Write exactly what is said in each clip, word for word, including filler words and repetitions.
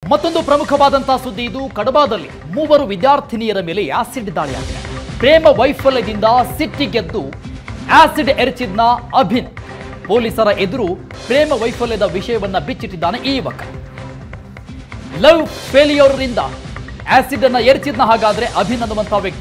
ಮತ್ತೊಂದು ಪ್ರಮುಖವಾದಂತಹ ಸುದ್ದಿ ಇದು. ಕಡಬಾದಲ್ಲಿ ಮೂವರು ವಿದ್ಯಾರ್ಥಿನಿಯರ ಮೇಲೆ ಆಸಿಡ್ ದಾಳಿಯಾಗಿದೆ. ಪ್ರೇಮ ವೈಫಲ್ಯದಿಂದ ಸಿಟ್ಟಿಗೆದ್ದು ಆಸಿಡ್ ಎರಚಿದ್ನ ಅಭಿನ್ ಪೊಲೀಸರ ಎದುರು ಪ್ರೇಮ ವೈಫಲ್ಯದ ವಿಷಯವನ್ನ ಬಿಚ್ಚಿಟ್ಟಿದ್ದಾನೆ ಈ ಯುವಕ. ಲವ್ ಫೇಲಿಯರ್ರಿಂದ ಆಸಿಡ್ ಅನ್ನ ಎರಚಿದ್ನ ಹಾಗಾದ್ರೆ ಅಭಿನ್ ಅನ್ನುವಂತಹ ವ್ಯಕ್ತಿ.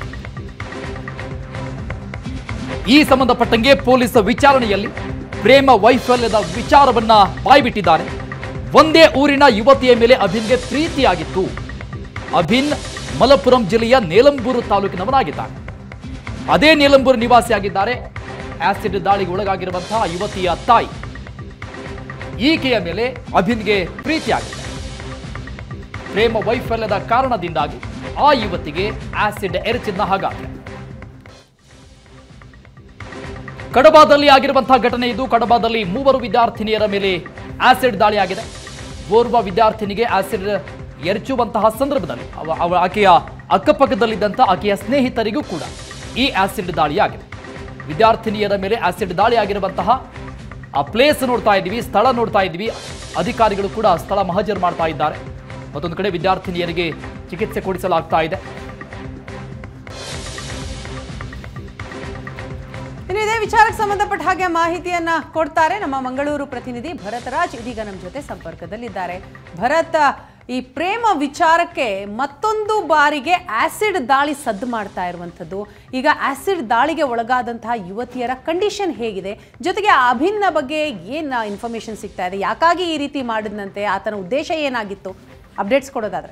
ಈ ಸಂಬಂಧಪಟ್ಟಂಗೆ ಪೊಲೀಸ್ ವಿಚಾರಣೆಯಲ್ಲಿ ಪ್ರೇಮ ವೈಫಲ್ಯದ ವಿಚಾರವನ್ನ ಬಾಯ್ಬಿಟ್ಟಿದ್ದಾರೆ. ಒಂದೇ ಊರಿನ ಯುವತಿಯ ಮೇಲೆ ಅಭಿನ್ಗೆ ಪ್ರೀತಿಯಾಗಿತ್ತು. ಅಭಿನ್ ಮಲಪ್ಪುರಂ ಜಿಲ್ಲೆಯ ನೇಲಂಬೂರು ತಾಲೂಕಿನವನಾಗಿದ್ದಾನೆ. ಅದೇ ನೇಲಂಬೂರು ನಿವಾಸಿಯಾಗಿದ್ದಾರೆ. ಆಸಿಡ್ ದಾಳಿಗೆ ಒಳಗಾಗಿರುವಂತಹ ಯುವತಿಯ ತಾಯಿ. ಈಕೆಯ ಮೇಲೆ ಅಭಿನ್ಗೆ ಪ್ರೀತಿಯಾಗಿದೆ. ಪ್ರೇಮ ವೈಫಲ್ಯದ ಕಾರಣದಿಂದಾಗಿ ಆ ಯುವತಿಗೆ ಆಸಿಡ್ ಎರಚಿದ್ನ ಹಾಗಾದ್ರೆ. ಕಡಬಾದಲ್ಲಿ ಆಗಿರುವಂತಹ ಘಟನೆ ಇದು. ಕಡಬಾದಲ್ಲಿ ಮೂವರು ವಿದ್ಯಾರ್ಥಿನಿಯರ ಮೇಲೆ ಆಸಿಡ್ ದಾಳಿಯಾಗಿದೆ. ಓರ್ವ ವಿದ್ಯಾರ್ಥಿನಿಗೆ ಆಸಿಡ್ ಎರಚುವಂತಹ ಸಂದರ್ಭದಲ್ಲಿ ಆಕೆಯ ಅಕ್ಕಪಕ್ಕದಲ್ಲಿದ್ದಂಥ ಆಕೆಯ ಸ್ನೇಹಿತರಿಗೂ ಕೂಡ ಈ ಆಸಿಡ್ ದಾಳಿಯಾಗಿದೆ. ವಿದ್ಯಾರ್ಥಿನಿಯರ ಮೇಲೆ ಆಸಿಡ್ ದಾಳಿಯಾಗಿರುವಂತಹ ಆ ಪ್ಲೇಸ್ ನೋಡ್ತಾ ಇದ್ದೀವಿ, ಸ್ಥಳ ನೋಡ್ತಾ ಇದ್ದೀವಿ. ಅಧಿಕಾರಿಗಳು ಕೂಡ ಸ್ಥಳ ಮಹಜರು ಮಾಡ್ತಾ ಇದ್ದಾರೆ. ಮತ್ತೊಂದು ಕಡೆ ವಿದ್ಯಾರ್ಥಿನಿಯರಿಗೆ ಚಿಕಿತ್ಸೆ ಕೊಡಿಸಲಾಗ್ತಾ ಇದೆ. ಇನ್ನು ಇದೇ ವಿಚಾರಕ್ಕೆ ಸಂಬಂಧಪಟ್ಟ ಹಾಗೆ ಮಾಹಿತಿಯನ್ನ ಕೊಡ್ತಾರೆ ನಮ್ಮ ಮಂಗಳೂರು ಪ್ರತಿನಿಧಿ ಭರತ್ ರಾಜ್. ಇದೀಗ ನಮ್ಮ ಜೊತೆ ಸಂಪರ್ಕದಲ್ಲಿದ್ದಾರೆ. ಭರತ್, ಈ ಪ್ರೇಮ ವಿಚಾರಕ್ಕೆ ಮತ್ತೊಂದು ಬಾರಿಗೆ ಆಸಿಡ್ ದಾಳಿ ಸದ್ದು ಮಾಡ್ತಾ ಇರುವಂಥದ್ದು. ಈಗ ಆಸಿಡ್ ದಾಳಿಗೆ ಒಳಗಾದಂತಹ ಯುವತಿಯರ ಕಂಡೀಷನ್ ಹೇಗಿದೆ, ಜೊತೆಗೆ ಅಭಿನ್ನ ಬಗ್ಗೆ ಏನು ಇನ್ಫಾರ್ಮೇಶನ್ ಸಿಗ್ತಾ ಇದೆ, ಯಾಕಾಗಿ ಈ ರೀತಿ ಮಾಡಿದಂತೆ, ಆತನ ಉದ್ದೇಶ ಏನಾಗಿತ್ತು, ಅಪ್ಡೇಟ್ಸ್ ಕೊಡೋದಾದ್ರೆ?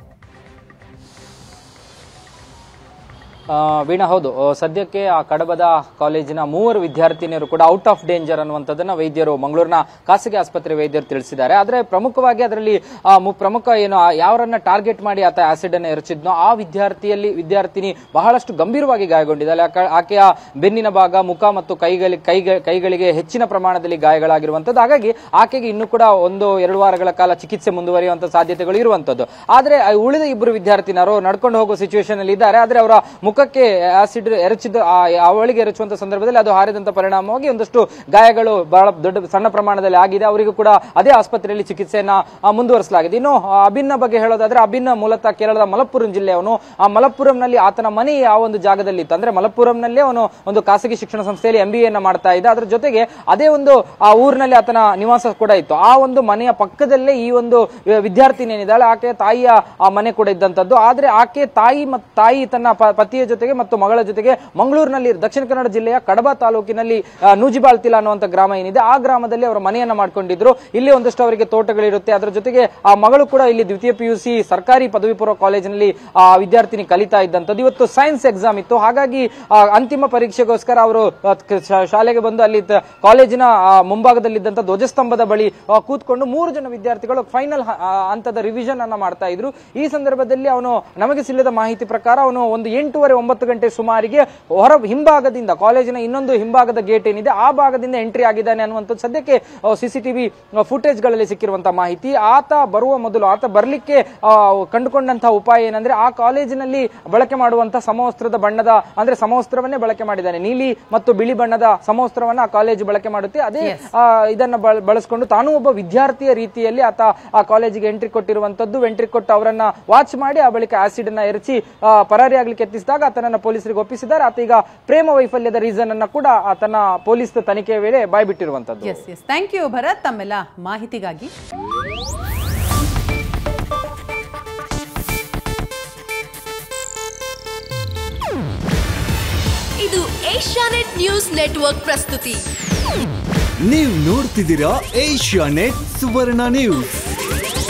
ವೀಣಾ, ಹೌದು, ಸದ್ಯಕ್ಕೆ ಆ ಕಡಬದ ಕಾಲೇಜಿನ ಮೂವರು ವಿದ್ಯಾರ್ಥಿನಿಯರು ಕೂಡ ಔಟ್ ಆಫ್ ಡೇಂಜರ್ ಅನ್ನುವಂಥದ್ದನ್ನ ವೈದ್ಯರು, ಮಂಗಳೂರಿನ ಖಾಸಗಿ ಆಸ್ಪತ್ರೆ ವೈದ್ಯರು ತಿಳಿಸಿದ್ದಾರೆ. ಆದರೆ ಪ್ರಮುಖವಾಗಿ ಅದರಲ್ಲಿ ಪ್ರಮುಖ ಏನು, ಯಾವರನ್ನ ಟಾರ್ಗೆಟ್ ಮಾಡಿ ಆತ ಆಸಿಡ್ ಅನ್ನು ಎರಚಿದ್ನೋ ಆ ವಿದ್ಯಾರ್ಥಿಯಲ್ಲಿ ವಿದ್ಯಾರ್ಥಿನಿ ಬಹಳಷ್ಟು ಗಂಭೀರವಾಗಿ ಗಾಯಗೊಂಡಿದ್ದಾಳೆ. ಆಕೆಯ ಬೆನ್ನಿನ ಭಾಗ, ಮುಖ ಮತ್ತು ಕೈಗಳಿಗೆ ಕೈಗೆ ಕೈಗಳಿಗೆ ಹೆಚ್ಚಿನ ಪ್ರಮಾಣದಲ್ಲಿ ಗಾಯಗಳಾಗಿರುವಂಥದ್ದು. ಹಾಗಾಗಿ ಆಕೆಗೆ ಇನ್ನೂ ಕೂಡ ಒಂದು ಎರಡು ವಾರಗಳ ಕಾಲ ಚಿಕಿತ್ಸೆ ಮುಂದುವರಿಯುವಂತ ಸಾಧ್ಯತೆಗಳು ಇರುವಂತದ್ದು. ಆದರೆ ಉಳಿದ ಇಬ್ಬರು ವಿದ್ಯಾರ್ಥಿನಿಯರು ನಡ್ಕೊಂಡು ಹೋಗುವ ಸಿಚುವೇಶನ್ ಅಲ್ಲಿ ಇದ್ದಾರೆ. ಆದರೆ ಅವರ ಮುಖಕ್ಕೆ ಆಸಿಡ್ ಎರಚಿದ ಅವಳಿಗೆ ಎರಚುವಂತ ಸಂದರ್ಭದಲ್ಲಿ ಅದು ಹಾರಿದಂತ ಪರಿಣಾಮವಾಗಿ ಒಂದಷ್ಟು ಗಾಯಗಳು ಬಹಳ ದೊಡ್ಡ ಸಣ್ಣ ಪ್ರಮಾಣದಲ್ಲಿ ಆಗಿದೆ. ಅವರಿಗೂ ಕೂಡ ಅದೇ ಆಸ್ಪತ್ರೆಯಲ್ಲಿ ಚಿಕಿತ್ಸೆಯನ್ನ ಮುಂದುವರಿಸಲಾಗಿದೆ. ಇನ್ನು ಅಭಿನ್ನ ಬಗ್ಗೆ ಹೇಳೋದಾದ್ರೆ, ಅಭಿನ್ನ ಮೂಲತಃ ಕೇರಳದ ಮಲಪ್ಪುರಂ ಜಿಲ್ಲೆಯವನು. ಆ ಮಲಪ್ಪುರಂನಲ್ಲಿ ಆತನ ಮನೆ ಯಾವ ಒಂದು ಜಾಗದಲ್ಲಿ ಇತ್ತು ಅಂದ್ರೆ ಮಲಪ್ಪುರಂನಲ್ಲಿ ಅವನು ಒಂದು ಖಾಸಗಿ ಶಿಕ್ಷಣ ಸಂಸ್ಥೆಯಲ್ಲಿ ಎಂ ಬಿ ಎನ್ನ ಮಾಡ್ತಾ ಇದ್ದ. ಅದರ ಜೊತೆಗೆ ಅದೇ ಒಂದು ಆ ಊರಿನಲ್ಲಿ ಆತನ ನಿವಾಸ ಕೂಡ ಇತ್ತು. ಆ ಒಂದು ಮನೆಯ ಪಕ್ಕದಲ್ಲೇ ಈ ಒಂದು ವಿದ್ಯಾರ್ಥಿನಿ ಏನಿದ್ದಾಳೆ ಆಕೆಯ ತಾಯಿಯ ಆ ಮನೆ ಕೂಡ ಇದ್ದಂತದ್ದು. ಆದ್ರೆ ಆಕೆ ತಾಯಿ ಮತ್ತು ತಾಯಿ ತನ್ನ ಪತಿಯ ಜೊತೆಗೆ ಮತ್ತು ಮಗಳ ಜೊತೆಗೆ ಮಂಗಳೂರಿನಲ್ಲಿ ದಕ್ಷಿಣ ಕನ್ನಡ ಜಿಲ್ಲೆಯ ಕಡಬ ತಾಲೂಕಿನಲ್ಲಿ ನೂಜಿಬಾಳ್ತಿಲ ಅನ್ನುವಂಥ ಗ್ರಾಮ ಏನಿದೆ ಆ ಗ್ರಾಮದಲ್ಲಿ ಅವರ ಮನೆಯನ್ನ ಮಾಡ್ಕೊಂಡಿದ್ರು. ಇಲ್ಲಿ ಒಂದಷ್ಟು ಅವರಿಗೆ ತೋಟಗಳಿರುತ್ತೆ. ಅದರ ಜೊತೆಗೆ ಆ ಮಗಳು ಕೂಡ ಇಲ್ಲಿ ದ್ವಿತೀಯ ಪಿ ಯು ಸಿ ಸರ್ಕಾರಿ ಪದವಿ ಪೂರ್ವ ಕಾಲೇಜಿನಲ್ಲಿ ಆ ವಿದ್ಯಾರ್ಥಿನಿ ಕಲಿತಾ ಇದ್ದಂಥದ್ದು. ಇವತ್ತು ಸೈನ್ಸ್ ಎಕ್ಸಾಮ್ ಇತ್ತು. ಹಾಗಾಗಿ ಅಂತಿಮ ಪರೀಕ್ಷೆಗೋಸ್ಕರ ಅವರು ಶಾಲೆಗೆ ಬಂದು ಅಲ್ಲಿ ಕಾಲೇಜಿನ ಮುಂಭಾಗದಲ್ಲಿದ್ದಂಥ ಧ್ವಜಸ್ತಂಭದ ಬಳಿ ಕೂತ್ಕೊಂಡು ಮೂರು ಜನ ವಿದ್ಯಾರ್ಥಿಗಳು ಫೈನಲ್ ಹಂತದ ರಿವಿಷನ್ ಅನ್ನ ಮಾಡ್ತಾ ಇದ್ರು. ಈ ಸಂದರ್ಭದಲ್ಲಿ ಅವನು ನಮಗೆ ಸಿಕ್ಕಿದ ಮಾಹಿತಿ ಪ್ರಕಾರ ಅವನು ಒಂದು ಎಂಟೂವರೆ ಒಂಬತ್ತು ಗಂಟೆ ಸುಮಾರಿಗೆ ಹೊರ ಹಿಂಭಾಗದಿಂದ ಕಾಲೇಜಿನ ಇನ್ನೊಂದು ಹಿಂಭಾಗದ ಗೇಟ್ ಏನಿದೆ ಆ ಭಾಗದಿಂದ ಎಂಟ್ರಿ ಆಗಿದ್ದಾನೆ ಅನ್ನುವಂಥದ್ದು ಸದ್ಯಕ್ಕೆ ಸಿಸಿಟಿವಿ ಫುಟೇಜ್ ಗಳಲ್ಲಿ ಸಿಕ್ಕಿರುವಂತಹ ಮಾಹಿತಿ. ಆತ ಬರುವ ಮೊದಲು ಆತ ಬರ್ಲಿಕ್ಕೆ ಕಂಡುಕೊಂಡಂತಹ ಉಪಾಯ ಏನಂದ್ರೆ ಆ ಕಾಲೇಜಿನಲ್ಲಿ ಬಳಕೆ ಮಾಡುವಂತಹ ಸಮವಸ್ತ್ರದ ಬಣ್ಣದ ಅಂದ್ರೆ ಸಮವಸ್ತ್ರವನ್ನೇ ಬಳಕೆ ಮಾಡಿದ್ದಾನೆ. ನೀಲಿ ಮತ್ತು ಬಿಳಿ ಬಣ್ಣದ ಸಮವಸ್ತ್ರವನ್ನ ಆ ಕಾಲೇಜು ಬಳಕೆ ಮಾಡುತ್ತೆ. ಅದೇ ಇದನ್ನ ಬಳಸಿಕೊಂಡು ತಾನು ಒಬ್ಬ ವಿದ್ಯಾರ್ಥಿಯ ರೀತಿಯಲ್ಲಿ ಆತ ಆ ಕಾಲೇಜಿಗೆ ಎಂಟ್ರಿ ಕೊಟ್ಟಿರುವಂತದ್ದು. ಎಂಟ್ರಿ ಕೊಟ್ಟು ಅವರನ್ನ ವಾಚ್ ಮಾಡಿ ಆ ಬಳಿಕ ಆಸಿಡ್ ಅನ್ನ ಎರಚಿ ಪರಾರಿ ಆಗ್ಲಿಕ್ಕೆ ಯತ್ನಿಸಿದಾಗ ಆತನನ್ನ ಪೊಲೀಸರಿಗೆ ಒಪ್ಪಿಸಿದ್ದಾರೆ. ಆತ ಈಗ ಪ್ರೇಮ ವೈಫಲ್ಯದ ರೀಸನ್ ಅನ್ನ ಕೂಡ ಆತನ ಪೊಲೀಸ್ ತನಿಖೆಯ ವೇಳೆ ಬಾಯ್ಬಿಟ್ಟಿರುವಂತದ್ದು. Yes yes thank you Bharat ತಮ್ಮೆಲ್ಲ ಮಾಹಿತಿಗಾಗಿ. ಇದು ಏಷ್ಯಾನೆಟ್ ನ್ಯೂಸ್ ನೆಟ್ವರ್ಕ್ ಪ್ರಸ್ತುತಿ. ನೀವು ನೋಡ್ತಿದ್ದೀರಾ ಏಷ್ಯಾನೆಟ್ ಸುವರ್ಣ ನ್ಯೂಸ್.